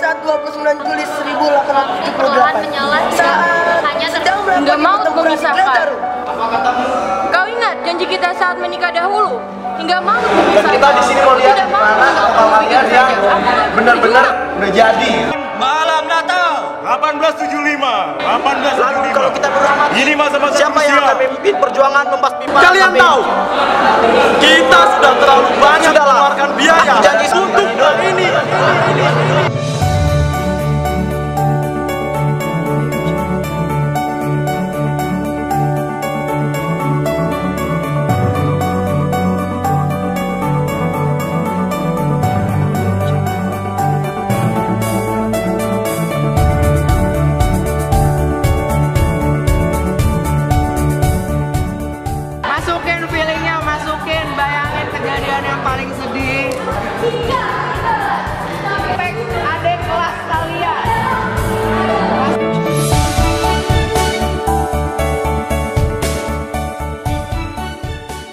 saat 29 Juli 1878 saat sedang Nggak mau melakukan memisahkan. Grantaru. Kau ingat janji kita saat menikah dahulu? Hingga mau Dan memisahkan. kita di sini mau lihat Tidak mau mana memisahkan. kapal layar yang benar-benar udah jadi. Malam Natal 1875. Lalu kalau kita beramal, Ini masa-masa siapa yang krusial. akan memimpin perjuangan membasmi para Kalian KPI? tahu, kita sudah terlalu banyak